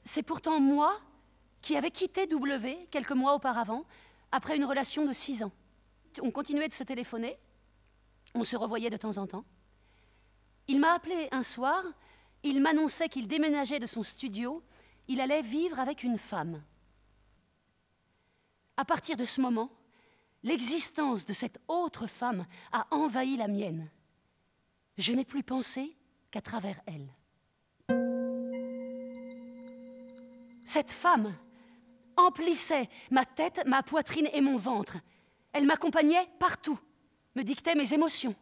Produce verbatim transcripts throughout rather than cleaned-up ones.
C'est pourtant moi qui avais quitté W quelques mois auparavant, après une relation de six ans. On continuait de se téléphoner, on se revoyait de temps en temps. Il m'a appelé un soir, il m'annonçait qu'il déménageait de son studio, il allait vivre avec une femme. À partir de ce moment, l'existence de cette autre femme a envahi la mienne. Je n'ai plus pensé qu'à travers elle. Cette femme emplissait ma tête, ma poitrine et mon ventre. Elle m'accompagnait partout, me dictait mes émotions.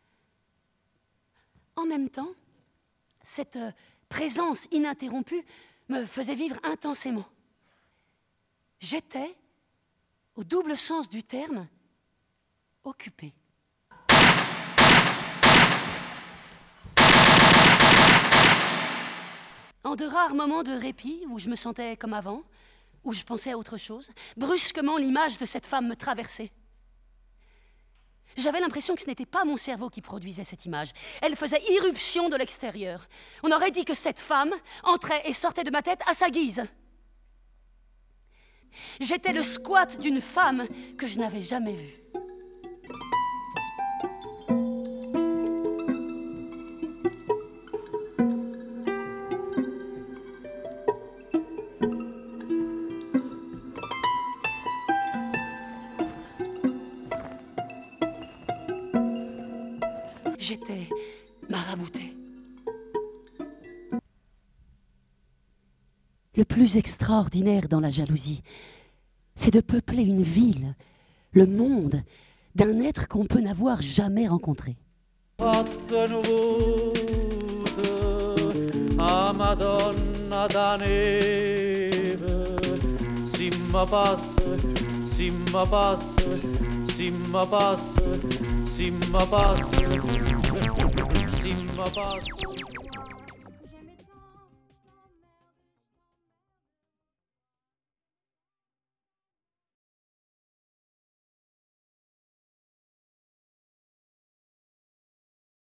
En même temps, cette présence ininterrompue me faisait vivre intensément. J'étais, au double sens du terme, occupée. En de rares moments de répit, où je me sentais comme avant, où je pensais à autre chose, brusquement l'image de cette femme me traversait. J'avais l'impression que ce n'était pas mon cerveau qui produisait cette image. Elle faisait irruption de l'extérieur. On aurait dit que cette femme entrait et sortait de ma tête à sa guise. J'étais le squat d'une femme que je n'avais jamais vue. J'étais maraboutée. Le plus extraordinaire dans la jalousie, c'est de peupler une ville, le monde, d'un être qu'on peut n'avoir jamais rencontré. A Madonna da neve, simma passe, simma passe, simma passe, simma passe, simma passe.